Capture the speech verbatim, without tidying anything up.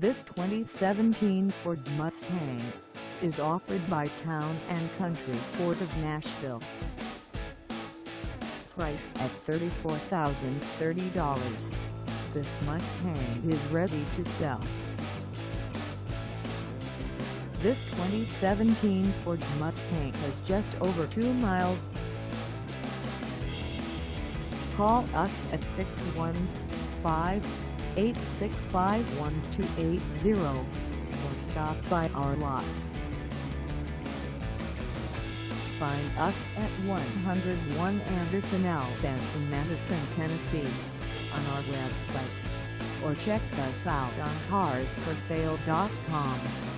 This twenty seventeen Ford Mustang is offered by Town and Country Ford of Nashville. Priced at thirty-four thousand thirty dollars, this Mustang is ready to sell. This twenty seventeen Ford Mustang has just over two miles. Call us at six one five, eight six five, one two eight zero or stop by our lot. Find us at one oh one Anderson L N Madison, Tennessee on our website, or check us out on cars for sale dot com.